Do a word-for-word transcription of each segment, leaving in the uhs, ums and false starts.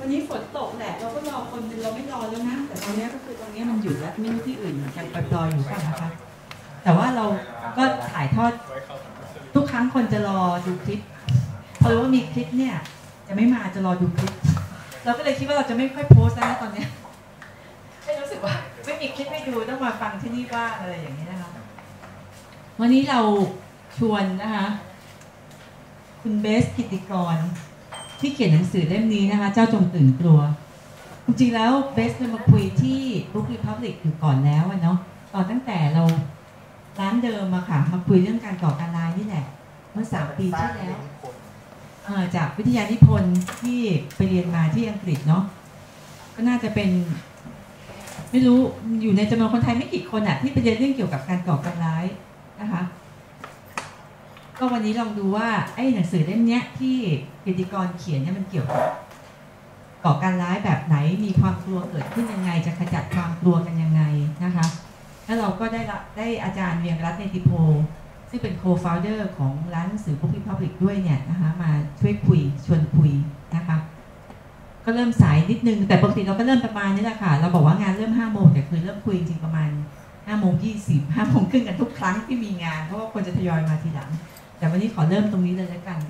วันนี้ฝนตกแหละเราก็รอคนเราไม่รอแล้วนะแต่ตอนนี้ก็คือตรงนี้มันอยู่แล้วไม่รู้ที่อื่นยังปล่อยอยู่ป่ะนะคะแต่ว่าเราก็ถ่ายทอดทุกครั้งคนจะรอดูคลิปพอรู้ว่ามีคลิปเนี่ยจะไม่มาจะรอดูคลิปเราก็เลยคิดว่าเราจะไม่ค่อยโพสต์แล้วนะตอนนี้ไม่รู้สึกว่าไม่มีคลิปให้ดูต้องมาฟังที่นี่บ้างอะไรอย่างนี้นะคะวันนี้เราชวนนะคะคุณเบสกิตติกรที่เขียนหนังสือเล่มนี้นะคะเจ้าจงตื่นกลัวจริงๆแล้วเบสเคยมาคุยที่ Book Republic อยู่ก่อนแล้วเนาะตอนตั้งแต่เราร้านเดิมอะค่ะมาคุยเรื่องการก่อการร้ายนี่แหละเมื่อสามปีที่แล้วจากวิทยานิพนธ์ที่ไปเรียนมาที่อังกฤษเนาะก็น่าจะเป็นไม่รู้อยู่ในจำนวนคนไทยไม่กี่คนอะที่ไปเรียนเรื่องเกี่ยวกับการก่อการร้ายนะคะก็วันนี้ลองดูว่าไอ้หนังสือเล่มนี้ที่กิตติกรเขียนเนี่ยมันเกี่ยวกับก่อการร้ายแบบไหนมีความกลัวเกิดขึ้นยังไงจะขจัดความกลัวกันยังไงนะคะแล้วเราก็ได้ได้อาจารย์เวียงรัตน์เนติโพซึ่งเป็นโคฟาวเดอร์ของร้านหนังสือ Book Republic ด้วยเนี่ยนะคะมาช่วยคุยชวนคุยนะคะก็เริ่มสายนิดนึงแต่ปกติเราก็เริ่มประมาณนี้แหละค่ะเราบอกว่างานเริ่มห้าโมงแต่คือเริ่มคุยจริงประมาณห้าโมงยี่สิบห้าโมงครึ่งกันทุกครั้งที่มีงานเพราะว่าคนจะทยอยมาทีหลังแต่วันนี้ขอเริ่มตรงนี้เลยแล้วกัน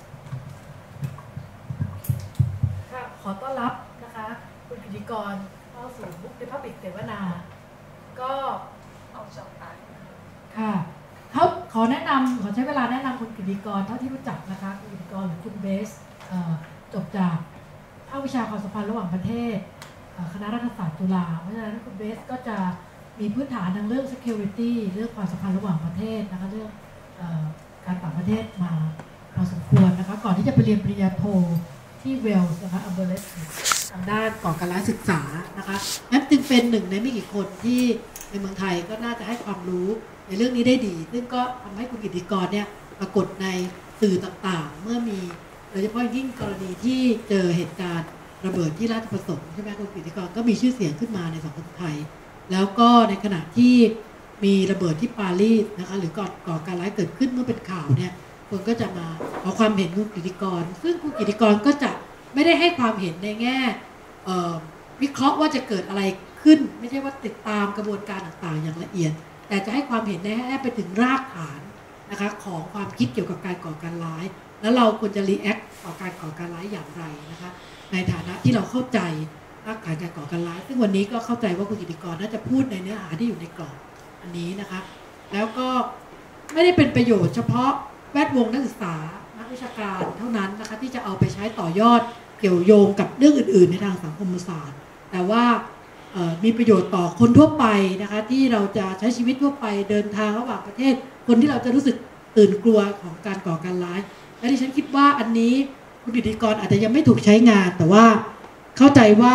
ค่ะขอต้อนรับนะคะคุณกิติกรเข้าสู่ Book Republic เสวนาก็เอาช่องทางค่ะเขาขอแนะนำขอใช้เวลาแนะนำคุณกิติกรเท่าที่รู้จักนะคะคุณกิติกรหรือคุณเบสจบจากภาควิชาความสัมพันธ์ระหว่างประเทศคณะรัฐศาสตร์จุฬาเพราะฉะนั้นคุณเบสก็จะมีพื้นฐานทางเรื่อง security เรื่องความสัมพันธ์ระหว่างประเทศนะคะเรื่องการต่างประเทศมาพอสมควรนะคะก่อนที่จะไปเรียนปริญญาโทที่เวลส์นะคะอัมเบอร์เลสทางด้านก่อการร้ายศึกษานะคะนั้นจึงเป็นหนึ่งในไม่กี่คนที่ในเมืองไทยก็น่าจะให้ความรู้ในเรื่องนี้ได้ดีซึ่งก็ทำให้คุณกิตติกรเนี่ยปรากฏในสื่อต่างๆเมื่อมีโดยเฉพาะยิ่งกรณีที่เจอเหตุการณ์ระเบิดที่ราชประสงค์ใช่ไหมคุณกิตติกรก็มีชื่อเสียงขึ้นมาในสังคมไทยแล้วก็ในขณะที่มีระเบิดที่ปารีสนะคะหรือก่อก่อการร้ายเกิดขึ้นเมื่อเป็นข่าวเนี่ยคนก็จะมาขอความเห็นคุณกิตติกรซึ่งคุณกิตติกรก็จะไม่ได้ให้ความเห็นในแง่วิเคราะห์ว่าจะเกิดอะไรขึ้นไม่ใช่ว่าติดตามกระบวนการต่างๆอย่างละเอียดแต่จะให้ความเห็นในแง่ไปถึงรากฐานนะคะของความคิดเกี่ยวกับการก่อการร้ายแล้วเราควรจะรีแอคต่อการก่อการร้ายอย่างไรนะคะในฐานะที่เราเข้าใจรากฐานการก่อการร้ายซึ่งวันนี้ก็เข้าใจว่าคุณกิตติกรน่าจะพูดในเนื้อหาที่อยู่ในกรอบอันนี้นะคะแล้วก็ไม่ได้เป็นประโยชน์เฉพาะแวดวงนักศึกษานักวิชาการเท่านั้นนะคะที่จะเอาไปใช้ต่อยอดเกี่ยวโยงกับเรื่องอื่นๆในทางสังคมศาสตร์แต่ว่ามีประโยชน์ต่อคนทั่วไปนะคะที่เราจะใช้ชีวิตทั่วไปเดินทางระหว่างประเทศคนที่เราจะรู้สึกตื่นกลัวของการก่อการร้ายและที่ฉันคิดว่าอันนี้คุณกิตติกรอาจจะยังไม่ถูกใช้งานแต่ว่าเข้าใจว่า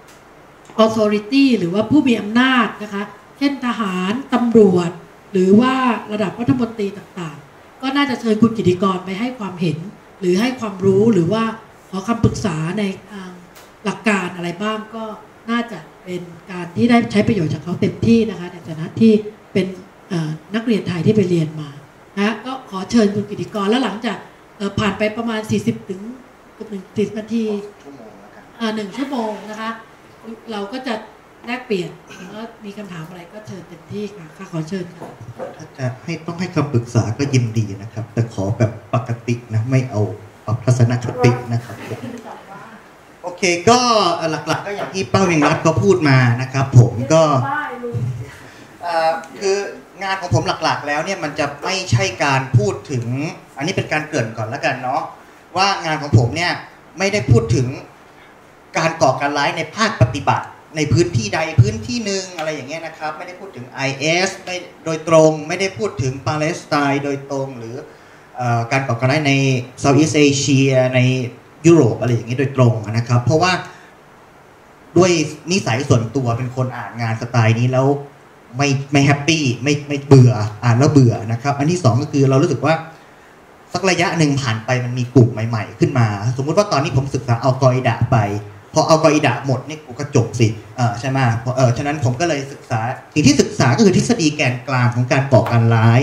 authority หรือว่าผู้มีอำนาจนะคะเช่นทหารตำรวจหรือว่าระดับรัฐมนตรีต่างๆก็น่าจะเชิญคุณกิตติกรไปให้ความเห็นหรือให้ความรู้หรือว่าขอคำปรึกษาในทางหลักการอะไรบ้างก็น่าจะเป็นการที่ได้ใช้ประโยชน์จากเขาเต็มที่นะคะในฐานะที่เป็นนักเรียนไทยที่ไปเรียนมานะก็ขอเชิญคุณกิตติกรแล้วหลังจากผ่านไปประมาณสี่สิบถึงเกือบหนึ่งสิบนาทีหนึ่งชั่วโมงนะคะเราก็จะแลกเปลี่ยนแล้วมีคำถามอะไรก็เชิญเต็มที่ค่ะค่ะขอเชิญค่ะถ้าจะให้ต้องให้คำปรึกษาก็ยินดีนะครับแต่ขอแบบปกตินะไม่เอาปรับทัศนคตินะครับโอเคก็หลักๆก็อย่างที่เป้าวิงรัตน์เขาพูดมานะครับผมก็คืองานของผมหลักๆแล้วเนี่ยมันจะไม่ใช่การพูดถึงอันนี้เป็นการเกริ่นก่อนแล้วกันเนาะว่างานของผมเนี่ยไม่ได้พูดถึงการก่อการร้ายในภาคปฏิบัติในพื้นที่ใดพื้นที่หนึ่งอะไรอย่างเงี้ยนะครับไม่ได้พูดถึง ไอ เอส ไม่โดยตรงไม่ได้พูดถึงปาเลสไตน์โดยตรงหรือการก่อการร้ายในเซาท์อีสต์เอเชียในยุโรปอะไรอย่างนี้โดยตรงนะครับเพราะว่าด้วยนิสัยส่วนตัวเป็นคนอ่านงานสไตล์นี้แล้วไม่ไม่แฮปปี้ไม่ไม่เบื่ออ่านแล้วเบื่อนะครับอันที่สองก็คือเรารู้สึกว่าสักระยะหนึ่งผ่านไปมันมีกลุ่มใหม่ๆขึ้นมาสมมุติว่าตอนนี้ผมศึกษาอัลกออิดะไปพออัลกออิดะหมดนี่กูก็จบสิอ่าใช่ไหมเออฉะนั้นผมก็เลยศึกษาสิ่งที่ศึกษาก็คือทฤษฎีแกนกลางของการก่อการร้าย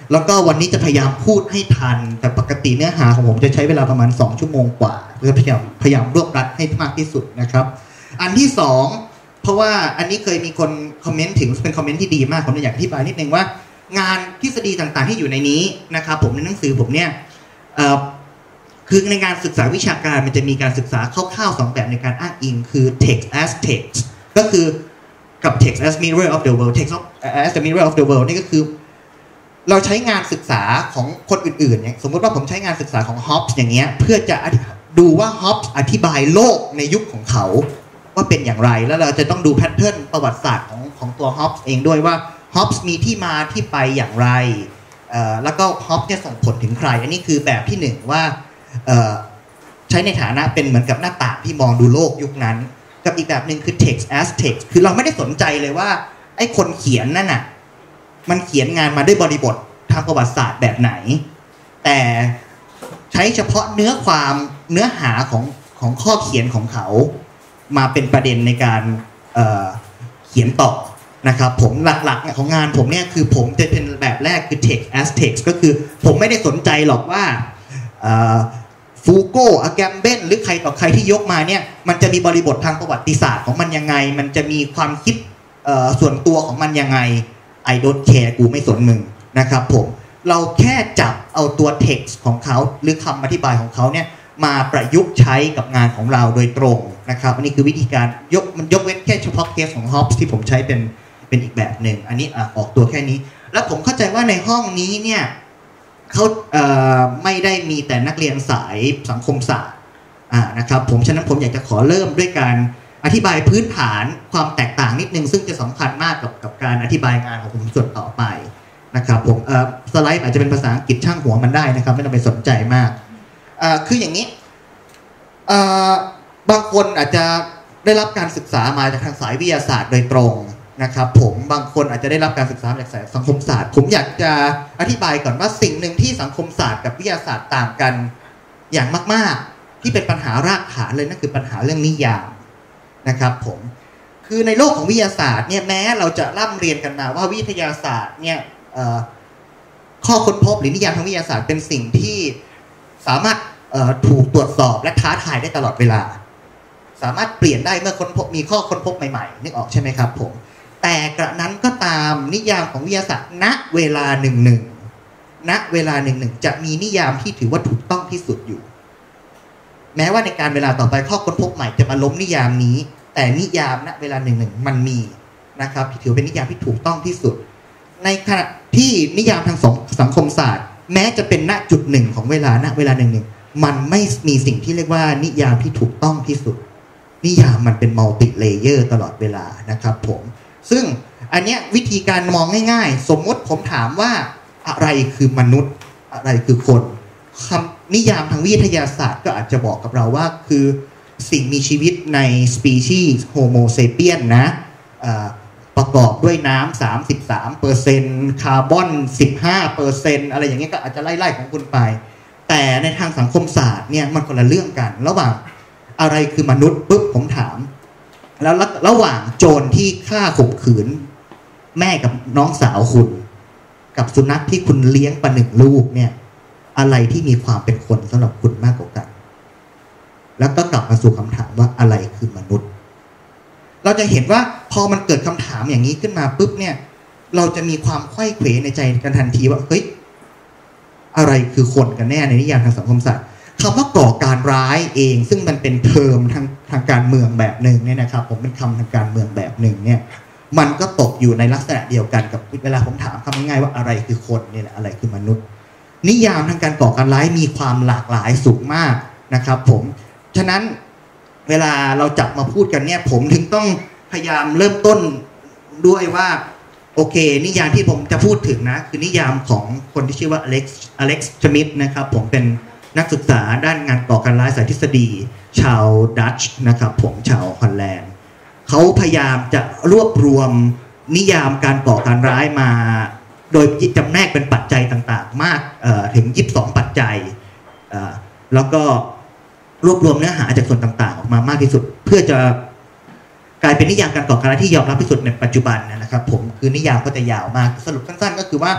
แล้วก็วันนี้จะพยายามพูดให้ทันแต่ปกติเนื้อหาของผมจะใช้เวลาประมาณสองชั่วโมงกว่าเพื่อพยายามพยายามรวบรัดให้มากที่สุดนะครับอันที่สองเพราะว่าอันนี้เคยมีคนคอมเมนต์ถึงเป็นคอมเมนต์ที่ดีมากผมอยากอธิบายนิดนึงว่างานทฤษฎีต่างๆที่อยู่ในนี้นะครับผมในหนังสือผมเนี่ยคือในงานศึกษาวิชาการมันจะมีการศึกษาคร่าวๆสองแบบในการอ้างอิงคือ text as text ก็คือกับ text as mirror of the world text as the mirror of the world นี่ก็คือเราใช้งานศึกษาของคนอื่นๆเนี่ยสมมติว่าผมใช้งานศึกษาของ Hobbes อย่างเงี้ยเพื่อจะดูว่า Hobbes อธิบายโลกในยุคของเขาว่าเป็นอย่างไรแล้วเราจะต้องดูแพทเทิร์นประวัติศาสตร์ของของตัว Hobbes เองด้วยว่า Hobbes มีที่มาที่ไปอย่างไรแล้วก็ Hobbes เนี่ยส่งผลถึงใครอันนี้คือแบบที่หนึ่งว่าใช้ในฐานะเป็นเหมือนกับหน้าต่างที่มองดูโลกยุคนั้นกับอีกแบบหนึ่งคือ text as text คือเราไม่ได้สนใจเลยว่าไอ้คนเขียนนั่นน่ะมันเขียนงานมาด้วยบริบททางประวัติศาสตร์แบบไหนแต่ใช้เฉพาะเนื้อความเนื้อหาของของข้อเขียนของเขามาเป็นประเด็นในการเอ่อเขียนต่อนะครับผมหลักๆของงานผมเนี่ยคือผมจะเป็นแบบแรกคือ text as text ก็คือผมไม่ได้สนใจหรอกว่าฟูโกอาแกมเบนหรือใครต่อใครที่ยกมาเนี่ยมันจะมีบริบททางประวัติศาสตร์ของมันยังไงมันจะมีความคิดส่วนตัวของมันยังไง I don't care กูไม่สนมึงนะครับผมเราแค่จับเอาตัว text ของเขาหรือคำอธิบายของเขาเนี่ยมาประยุกต์ใช้กับงานของเราโดยตรงนะครับอันนี้คือวิธีการยกมันยกเว้นแค่เฉพาะเคสของ Hobbes ที่ผมใช้เป็นเป็นอีกแบบหนึ่งอันนี้ออกตัวแค่นี้แล้วผมเข้าใจว่าในห้องนี้เนี่ยเขาเอ่อไม่ได้มีแต่นักเรียนสายสังคมศาสตร์อ่านะครับผมฉะนั้นผมอยากจะขอเริ่มด้วยการอธิบายพื้นฐานความแตกต่างนิดนึงซึ่งจะสำคัญมากกับกับการอธิบายงานของผมส่วนต่อไปนะครับผมเอ่อสไลด์อาจจะเป็นภาษาอังกฤษช่างหัวมันได้นะครับไม่ต้องไปสนใจมากอ่าคืออย่างนี้อ่าบางคนอาจจะได้รับการศึกษามาจากทางสายวิทยาศาสตร์โดยตรงนะครับผมบางคนอาจจะได้รับการศึกษาจากสายสังคมศาสตร์ผมอยากจะอธิบายก่อนว่าสิ่งหนึ่งที่สังคมศาสตร์กับวิทยาศาสตร์ต่างกันอย่างมากๆที่เป็นปัญหารากฐานเลยนั่นคือปัญหาเรื่องนิยามนะครับผมคือในโลกของวิทยาศาสตร์เนี่ยแม้เราจะร่ำเรียนกันมาว่าวิทยาศาสตร์เนี่ยข้อค้นพบหรือนิยามทางวิทยาศาสตร์เป็นสิ่งที่สามารถถูกตรวจสอบและท้าทายได้ตลอดเวลาสามารถเปลี่ยนได้เมื่อค้นพบมีข้อค้นพบใหม่ๆนึกออกใช่ไหมครับผมแต่กระนั้นก็ตามนิยามของวิทยาศาสตร์ณเวลาหนึ่งหนึ่งณเวลาหนึ่งหนึ่งจะมีนิยามที่ถือว่าถูกต้องที่สุดอยู่แม้ว่าในการเวลาต่อไปข้อค้นพบใหม่จะมาล้มนิยามนี้แต่นิยามณเวลาหนึ่งหนึ่งมันมีนะครับที่ถือเป็นนิยามที่ถูกต้องที่สุดในขณะที่นิยามทางสังคมศาสตร์แม้จะเป็นณจุดหนึ่งของเวลาณเวลาหนึ่งหนึ่งมันไม่มีสิ่งที่เรียกว่านิยามที่ถูกต้องที่สุดนิยามมันเป็นมัลติเลเยอร์ตลอดเวลานะครับผมซึ่งอันเนี้ยวิธีการมองง่ายๆสมมติผมถามว่าอะไรคือมนุษย์อะไรคือคนคำนิยามทางวิทยาศาสตร์ก็อาจจะบอกกับเราว่าคือสิ่งมีชีวิตในสปีชีส์โฮโมเซเปียนนะประกอบด้วยน้ำ สามสิบสามเปอร์เซ็นต์ คาร์บอน สิบห้าเปอร์เซ็นต์ อะไรอย่างเงี้ยก็อาจจะไล่ๆของคุณไปแต่ในทางสังคมศาสตร์เนี่ยมันคนละเรื่องกันระหว่างอะไรคือมนุษย์ปุ๊บผมถามแล้วระหว่างโจรที่ฆ่าข่มขืนแม่กับน้องสาวคุณกับสุนัขที่คุณเลี้ยงประหนึ่งลูกเนี่ยอะไรที่มีความเป็นคนสำหรับคุณมากกว่ากันแล้วก็กลับมาสู่คำถามว่าอะไรคือมนุษย์เราจะเห็นว่าพอมันเกิดคำถามอย่างนี้ขึ้นมาปุ๊บเนี่ยเราจะมีความไขว้เขวในใจกันทันทีว่าเฮ้ยอะไรคือคนกันแน่ในนิยามทางสังคมศาสตร์คำว่าก่อการร้ายเองซึ่งมันเป็นเทอมทางทางการเมืองแบบหนึ่งเนี่ยนะครับผมเป็นคำทางการเมืองแบบหนึ่งเนี่ยมันก็ตกอยู่ในลักษณะเดียวกันกับเวลาผมถามคำง่ายๆว่าอะไรคือคนเนี่ยแหละอะไรคือมนุษย์นิยามทางการก่อการร้ายมีความหลากหลายสูงมากนะครับผมฉะนั้นเวลาเราจับมาพูดกันเนี่ยผมถึงต้องพยายามเริ่มต้นด้วยว่าโอเคนิยามที่ผมจะพูดถึงนะคือนิยามของคนที่ชื่อว่าอเล็กซ์อเล็กซ์สมิธนะครับผมเป็นนักศึกษาด้านงานก่อการร้ายสายทฤษฎีชาวดัตช์นะครับผมชาวฮอลแลนด์เขาพยายามจะรวบรวมนิยามการก่อการร้ายมาโดยจำแนกเป็นปัจจัยต่างๆมากถึงยี่สิบสองปัจจัยแล้วก็รวบรวมเนื้อหาจากส่วนต่างๆออกมามากที่สุดเพื่อจะกลายเป็นนิยามการก่อการร้ายที่ยอมรับที่สุดในปัจจุบันนะครับผมคือนิยามก็จะยาวมากสรุปสั้นๆก็คือว่า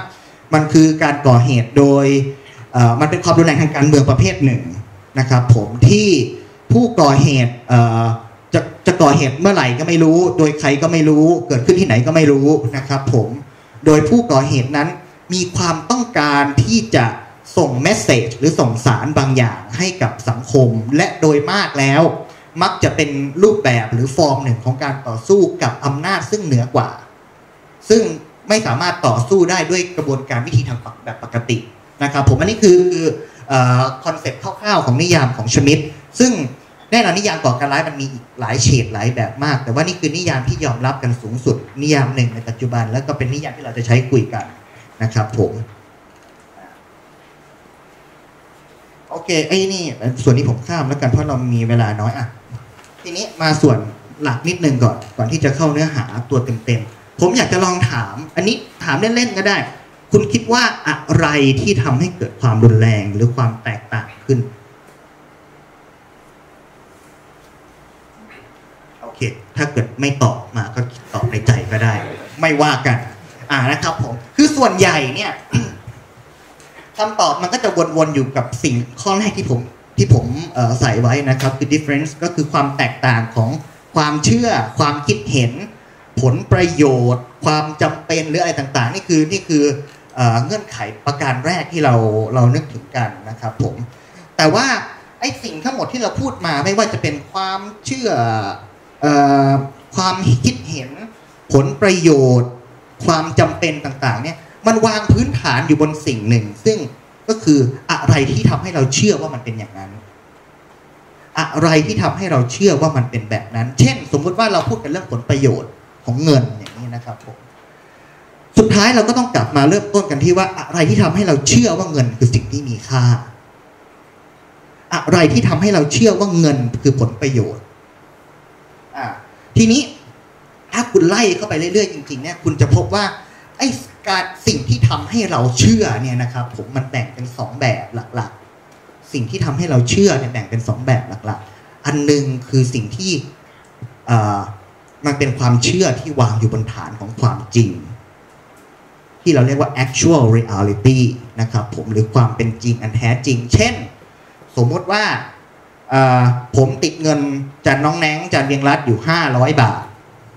มันคือการก่อเหตุโดยมันเป็นความรุนแรงทางการเมืองประเภทหนึ่งนะครับผมที่ผู้ก่อเหตุจะจะก่อเหตุเมื่อไหร่ก็ไม่รู้โดยใครก็ไม่รู้เกิดขึ้นที่ไหนก็ไม่รู้นะครับผมโดยผู้ก่อเหตุนั้นมีความต้องการที่จะส่งเมสเสจหรือส่งสารบางอย่างให้กับสังคมและโดยมากแล้วมักจะเป็นรูปแบบหรือฟอร์มหนึ่งของการต่อสู้กับอำนาจซึ่งเหนือกว่าซึ่งไม่สามารถต่อสู้ได้ด้วยกระบวนการวิธีทางแบบปกตินะครับผมอันนี้คือคอนเซ็ปต์คร่าวๆของนิยามของชมิดซึ่งแน่นอนนิยามก่อการร้ายมันมีอีกหลายเฉดหลายแบบมากแต่ว่านี่คือนิยามที่ยอมรับกันสูงสุดนิยามหนึ่งในปัจจุบันแล้วก็เป็นนิยามที่เราจะใช้คุยกันนะครับผมโอเคไอ้นี่ส่วนนี้ผมข้ามแล้วกันเพราะเรามีเวลาน้อยอ่ะทีนี้มาส่วนหลักนิดนึงก่อนก่อนที่จะเข้าเนื้อหาตัวเต็มๆผมอยากจะลองถามอันนี้ถามเล่นๆก็ได้คุณคิดว่าอะไรที่ทำให้เกิดความรุนแรงหรือความแตกต่างขึ้นโอเคถ้าเกิดไม่ตอบมาก็ตอบในใจก็ได้ไม่ว่ากันอ่านะครับผมคือส่วนใหญ่เนี่ยคำตอบมันก็จะวนๆอยู่กับสิ่งข้อแรกที่ผมที่ผมใส่ไว้นะครับคือ difference ก็คือความแตกต่างของความเชื่อความคิดเห็นผลประโยชน์ความจำเป็นหรืออะไรต่างๆนี่คือนี่คือเงื่อนไขประการแรกที่เราเรานึกถึงกันนะครับผมแต่ว่าไอ้สิ่งทั้งหมดที่เราพูดมาไม่ว่าจะเป็นความเชื่อความคิดเห็นผลประโยชน์ความจำเป็นต่างๆเนี่ยมันวางพื้นฐานอยู่บนสิ่งหนึ่งซึ่งก็คืออะไรที่ทำให้เราเชื่อว่ามันเป็นอย่างนั้นอะไรที่ทำให้เราเชื่อว่ามันเป็นแบบนั้นเช่นสมมุติว่าเราพูดกันเรื่องผลประโยชน์ของเงินอย่างนี้นะครับผมสุดท้ายเราก็ต้องกลับมาเริ่มต้นกันที่ว่าอะไรที่ทำให้เราเชื่อว่าเงินคือสิ่งที่มีค่าอะไรที่ทำให้เราเชื่อว่าเงินคือผลประโยชน์อ่าทีนี้ถ้าคุณไล่เข้าไปเรื่อยๆจริงๆเนี่ยคุณจะพบว่าไอ้การสิ่งที่ทำให้เราเชื่อเนี่ยนะครับผมมันแบ่งเป็นสองแบบหลักๆสิ่งที่ทำให้เราเชื่อเนี่ยแบ่งเป็นสองแบบหลักๆอันนึงคือสิ่งที่อ่ามันเป็นความเชื่อที่วางอยู่บนฐานของความจริงที่เราเรียกว่า actual reality นะครับผมหรือความเป็นจริงอันแท้จริงเช่นสมมติว่าผมติดเงินจากน้องแนงจากเวียงรัฐอยู่ห้าร้อยบาท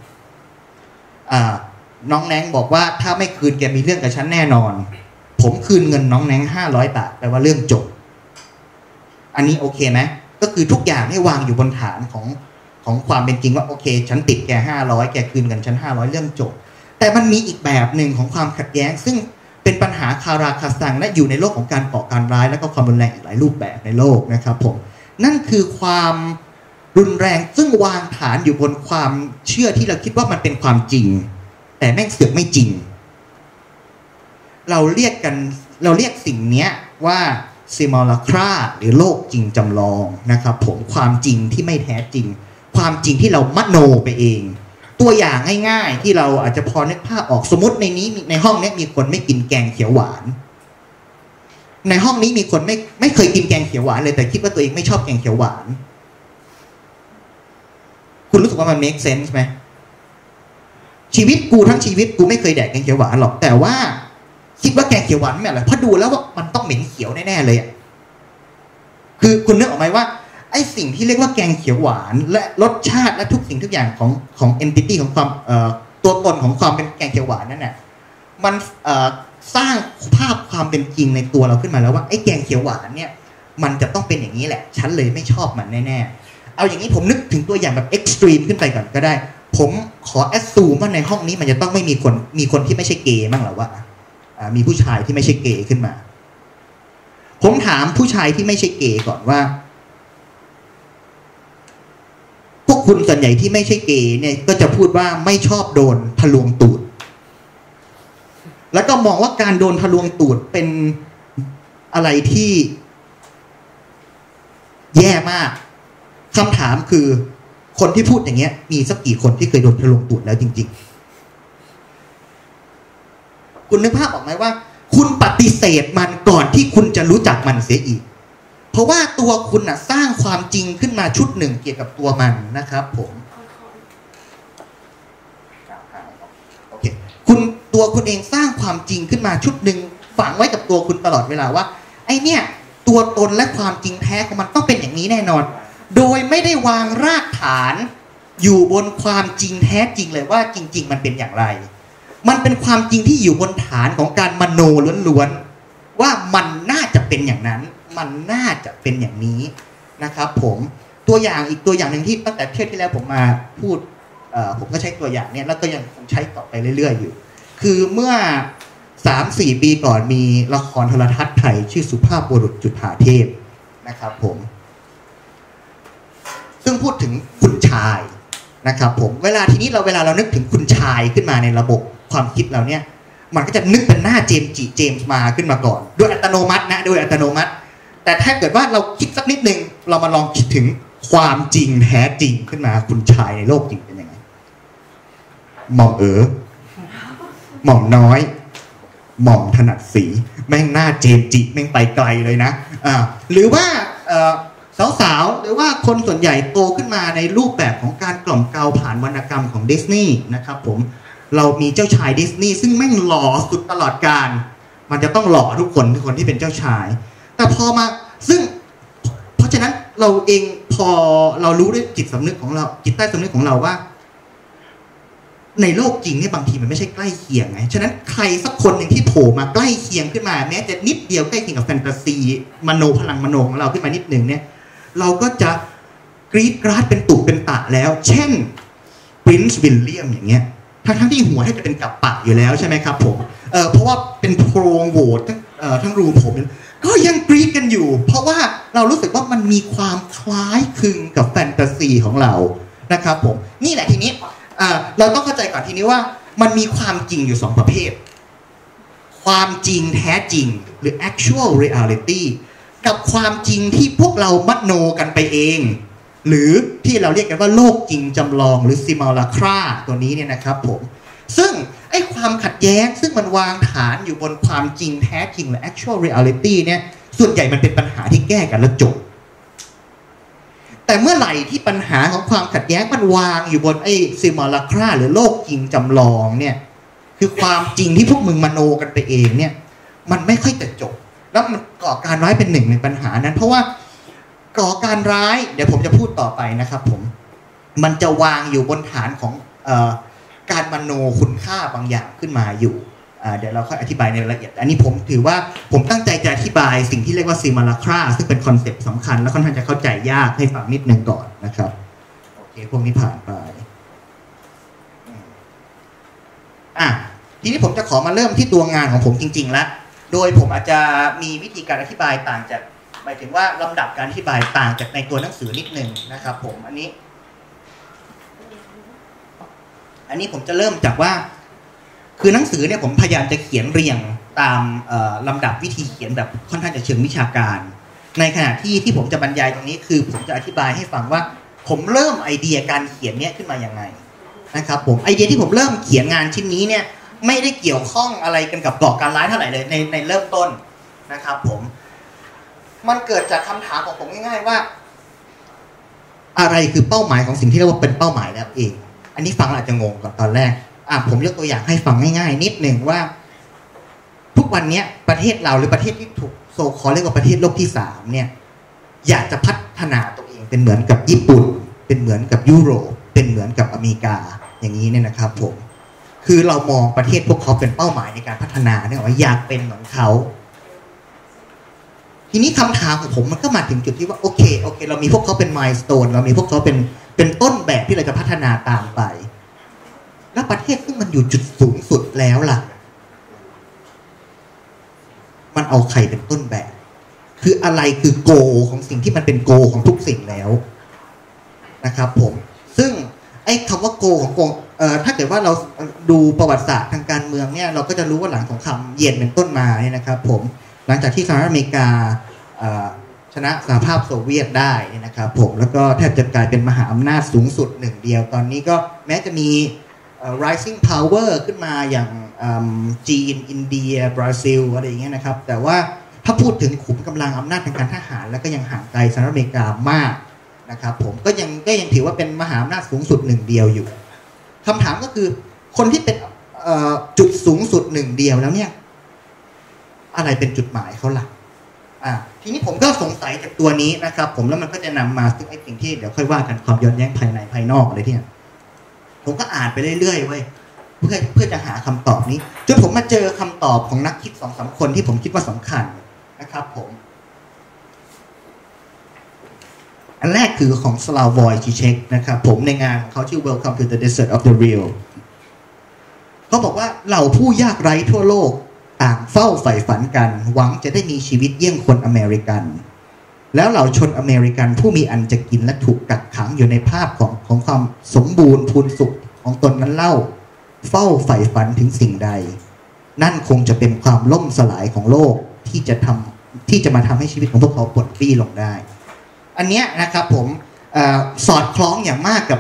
น้องแนงบอกว่าถ้าไม่คืนแกมีเรื่องกับฉันแน่นอนผมคืนเงินน้องแนงห้าร้อยบาทแปลว่าเรื่องจบอันนี้โอเคไหมก็คือทุกอย่างให้วางอยู่บนฐานของของความเป็นจริงว่าโอเคฉันติดแกห้าร้อยแกคืนเงินฉันห้าร้อยเรื่องจบแต่มันมีอีกแบบหนึ่งของความขัดแย้งซึ่งเป็นปัญหาคาราคาซังและอยู่ในโลกของการก่อการร้ายและก็ความรุนแรงอีกหลายรูปแบบในโลกนะครับผมนั่นคือความรุนแรงซึ่งวางฐานอยู่บนความเชื่อที่เราคิดว่ามันเป็นความจริงแต่แม่งเสือกไม่จริงเราเรียกกันเราเรียกสิ่งนี้ว่า simulacra หรือโลกจริงจำลองนะครับผมความจริงที่ไม่แท้จริงความจริงที่เรามโนไปเองตัวอย่างง่ายๆที่เราอาจจะพอนึกภาพออกสมมติในนี้ในห้องนี้มีคนไม่กินแกงเขียวหวานในห้องนี้มีคนไม่ไม่เคยกินแกงเขียวหวานเลยแต่คิดว่าตัวเองไม่ชอบแกงเขียวหวานคุณรู้สึกว่ามัน make sense ไหมชีวิตกูทั้งชีวิตกูไม่เคยแดกแกงเขียวหวานหรอกแต่ว่าคิดว่าแกงเขียวหวานไม่อะไรเพราะดูแล้วว่ามันต้องเหม็นเขียวแน่ๆเลยอ่ะคือคุณนึกออกไหมว่าไอ้สิ่งที่เรียกว่าแกงเขียวหวานและรสชาติและทุกสิ่งทุกอย่างของของ entity ของความตัวตนของความเป็นแกงเขียวหวานนั่นน่ะมันสร้างภาพความเป็นจริงในตัวเราขึ้นมาแล้วว่าไอ้แกงเขียวหวานเนี่ยมันจะต้องเป็นอย่างนี้แหละฉันเลยไม่ชอบมันแน่ๆเอาอย่างนี้ผมนึกถึงตัวอย่างแบบ extreme ขึ้นไปก่อนก็ได้ผมขอ assume ว่าในห้องนี้มันจะต้องไม่มีคนมีคนที่ไม่ใช่เกย์บ้างหรอวะมีผู้ชายที่ไม่ใช่เกย์ขึ้นมาผมถามผู้ชายที่ไม่ใช่เกย์ก่อนว่าพวกคุณส่วนใหญ่ที่ไม่ใช่เกย์เนี่ยก็จะพูดว่าไม่ชอบโดนทะลวงตูดแล้วก็มองว่าการโดนทะลวงตูดเป็นอะไรที่แย่มากคำถามคือคนที่พูดอย่างเงี้ยมีสักกี่คนที่เคยโดนทะลวงตูดแล้วจริงๆคุณนึกภาพออกไหมว่าคุณปฏิเสธมันก่อนที่คุณจะรู้จักมันเสียอีกเพราะว่าตัวคุณน่ะสร้างความจริงขึ้นมาชุดหนึ่งเกี่ยวกับตัวมันนะครับผมโอเคคุณตัวคุณเองสร้างความจริงขึ้นมาชุดหนึ่งฝังไว้กับตัวคุณตลอดเวลาว่าไอเนี่ยตัวตนและความจริงแท้ของมันต้องเป็นอย่างนี้แน่นอนโดยไม่ได้วางรากฐานอยู่บนความจริงแท้จริงเลยว่าจริงๆมันเป็นอย่างไรมันเป็นความจริงที่อยู่บนฐานของการมโนล้วนๆว่ามันน่าจะเป็นอย่างนั้นมันน่าจะเป็นอย่างนี้นะครับผมตัวอย่างอีกตัวอย่างหนึ่งที่ตั้งแต่เทปที่แล้วผมมาพูดผมก็ใช้ตัวอย่างเนี่ยแล้วก็ยังคงใช้ต่อไปเรื่อยๆอยู่คือเมื่อ สามสี่ ปีก่อนมีละครโทรทัศน์ไทยชื่อสุภาพบุรุษจุฑาเทพนะครับผมซึ่งพูดถึงคุณชายนะครับผมเวลาทีนี้เราเวลาเรานึกถึงคุณชายขึ้นมาในระบบความคิดเราเนี่ยมันก็จะนึกเป็นหน้าเจมส์จิเจมส์มาขึ้นมาก่อนโดยอัตโนมัตินะโดยอัตโนมัติแต่ถ้าเกิดว่าเราคิดสักนิดนึงเรามาลองคิดถึงความจริงแท้จริงขึ้นมาคุณชายในโลกจริงเป็นยังไงหม่อมเอ๋อหม่อมน้อยหม่อมถนัดสีแม่งหน้าเจมส์จิแม่งไปไกลเลยนะอ่าหรือว่าเอ่อสาวๆหรือว่าคนส่วนใหญ่โตขึ้นมาในรูปแบบของการกล่อมเกลาผ่านวรรณกรรมของดิสนีย์นะครับผมเรามีเจ้าชายดิสนีย์ซึ่งแม่งหล่อสุดตลอดกาลมันจะต้องหล่อทุกคนทุกคนที่เป็นเจ้าชายแต่พอมาซึ่งเพราะฉะนั้นเราเองพอเรารู้ด้วยจิตสำนึกของเราจิตใต้สำนึกของเราว่าในโลกจริงเนี่ยบางทีมันไม่ใช่ใกล้เคียงไงฉะนั้นใครสักคนหนึ่งที่โผล่มาใกล้เคียงขึ้นมาแม้จะนิดเดียวใกล้เคียงกับแฟนตาซีมโนพลังมโนของเราขึ้นมานิดหนึ่งเนี่ยเราก็จะกรี๊ดกราดเป็นตุเป็นตะแล้วเช่นปรินซ์วิลเลียมอย่างเงี้ยทั้งทั้งที่หัวแทบจะเป็นกับปะอยู่แล้วใช่ไหมครับผมเออเพราะว่าเป็นโพรงโหวตทั้งเอ่อทั้งรูมผมก็ยังกรี๊ดกันอยู่เพราะว่าเรารู้สึกว่ามันมีความคล้ายคลึงกับแฟนตาซีของเรานะครับผมนี่แหละทีนี้เราต้องเข้าใจก่อนทีนี้ว่ามันมีความจริงอยู่สองประเภทความจริงแท้จริงหรือ actual reality กับความจริงที่พวกเรามโนกันไปเองหรือที่เราเรียกกันว่าโลกจริงจำลองหรือ simulacra ตัวนี้เนี่ยนะครับผมซึ่งไอ้ความขัดแย้งซึ่งมันวางฐานอยู่บนความจริงแท้จริงหรือ actual reality เนี่ยส่วนใหญ่มันเป็นปัญหาที่แก้กันแล้วจบแต่เมื่อไหร่ที่ปัญหาของความขัดแย้งมันวางอยู่บนไอ้ simulacra หรือโลกจริงจำลองเนี่ยคือความจริงที่พวกมึงมโนกันไปเองเนี่ยมันไม่ค่อยจะจบแล้วมันก่อการร้ายเป็นหนึ่งในปัญหานั้นเพราะว่าก่อการร้ายเดี๋ยวผมจะพูดต่อไปนะครับผมมันจะวางอยู่บนฐานของเอ่อการมโนคุณค่าบางอย่างขึ้นมาอยู่เดี๋ยวเราค่อยอธิบายในรายละเอียดอันนี้ผมถือว่าผมตั้งใจจะอธิบายสิ่งที่เรียกว่า simulacra ซึ่งเป็นคอนเซ็ปต์สำคัญและค่อนข้างจะเข้าใจยากให้ฟังนิดนึงก่อนนะครับโอเคพวกนี้ผ่านไปอ่ะทีนี้ผมจะขอมาเริ่มที่ตัวงานของผมจริงๆแล้วโดยผมอาจจะมีวิธีการอธิบายต่างจากหมายถึงว่าลำดับการอธิบายต่างจากในตัวหนังสือนิดนึงนะครับผมอันนี้อันนี้ผมจะเริ่มจากว่าคือหนังสือเนี่ยผมพยายามจะเขียนเรียงตามลำดับวิธีเขียนแบบค่อนข้างจะเชิงวิชาการในขณะที่ที่ผมจะบรรยายตรงนี้คือผมจะอธิบายให้ฟังว่าผมเริ่มไอเดียการเขียนเนี่ยขึ้นมาอย่างไงนะครับผมไอเดียที่ผมเริ่มเขียนงานชิ้นนี้เนี่ยไม่ได้เกี่ยวข้องอะไรกันกับก่อการร้ายเท่าไหร่เลยในในเริ่มต้นนะครับผมมันเกิดจากคำถามของผมง่ายๆว่าอะไรคือเป้าหมายของสิ่งที่เรียกว่าเป็นเป้าหมายแล้วเองอันนี้ฟังอาจจะงงก่อนตอนแรกอ่ะผมยกตัวอย่างให้ฟังง่ายๆนิดหนึ่งว่าทุกวันนี้ประเทศเราหรือประเทศที่ถูกโซคอลเรียกว่าประเทศโลกที่สามเนี่ยอยากจะพัฒนาตัวเองเป็นเหมือนกับญี่ปุ่นเป็นเหมือนกับยุโรปเป็นเหมือนกับอเมริกาอย่างนี้เนี่ยนะครับผมคือเรามองประเทศพวกเขาเป็นเป้าหมายในการพัฒนาเนี่ยว่าอยากเป็นเหมือนเขาทีนี้คำถามของผมมันก็มาถึงจุดที่ว่าโอเคโอเคเรามีพวกเขาเป็นมายสโตนเรามีพวกเขาเป็นเป็นต้นแบบที่เราจะพัฒนาตามไปแล้วประเทศที่มันอยู่จุดสูงสุดแล้วล่ะมันเอาใครเป็นต้นแบบคืออะไรคือโกของสิ่งที่มันเป็นโกของทุกสิ่งแล้วนะครับผมซึ่งไอ้คำว่าโกของโกเอ่อถ้าเกิดว่าเราดูประวัติศาสตร์ทางการเมืองเนี่ยเราก็จะรู้ว่าหลังสงครามเย็นเป็นต้นมาเนี่ยนะครับผมหลังจากที่สหรัฐอเมริกาชนะสหภาพโซเวียตได้เนี่ยนะครับผมแล้วก็แทบจะกลายเป็นมหาอำนาจสูงสุดหนึ่งเดียวตอนนี้ก็แม้จะมี rising power ขึ้นมาอย่างจีนอินเดียบราซิลอะไรอย่างเงี้ยนะครับแต่ว่าถ้าพูดถึงขุมกำลังอำนาจทางการทหารแล้วก็ยังห่างไกลสหรัฐอเมริกามากนะครับผมก็ยังก็ยังถือว่าเป็นมหาอำนาจสูงสุดหนึ่งเดียวอยู่คำถามก็คือคนที่เป็นจุดสูงสุดหนึ่งเดียวแล้วเนี่ยอะไรเป็นจุดหมายเขาล่ะอ่าทีนี้ผมก็สงสัยจากตัวนี้นะครับผมแล้วมันก็จะนำมาซึ่งไอ้สิ่งที่เดี๋ยวค่อยว่ากันความย้อนแย้งภายในภายนอกอะไรที่ผมก็อ่านไปเรื่อยๆเว้ยเพื่อเพื่อจะหาคำตอบนี้จนผมมาเจอคำตอบของนักคิดสองสามคนที่ผมคิดว่าสำคัญนะครับผมอันแรกคือของ Slavoj Žižek นะครับผมในงานของเขาชื่อ Welcome to the Desert of the Real เขาบอกว่าเหล่าผู้ยากไร้ทั่วโลกต่างเฝ้าใฝ่ฝันกันหวังจะได้มีชีวิตเยี่ยงคนอเมริกันแล้วเหล่าชนอเมริกันผู้มีอันจะกินและถูกกักขังอยู่ในภาพของของความสมบูรณ์พูนสุขของตนนั้นเล่าเฝ้าใฝ่ฝันถึงสิ่งใดนั่นคงจะเป็นความล่มสลายของโลกที่จะทำที่จะมาทำให้ชีวิตของพวกเขาปลดปลื้มลงได้อันเนี้ยนะครับผมอสอดคล้องอย่างมากกับ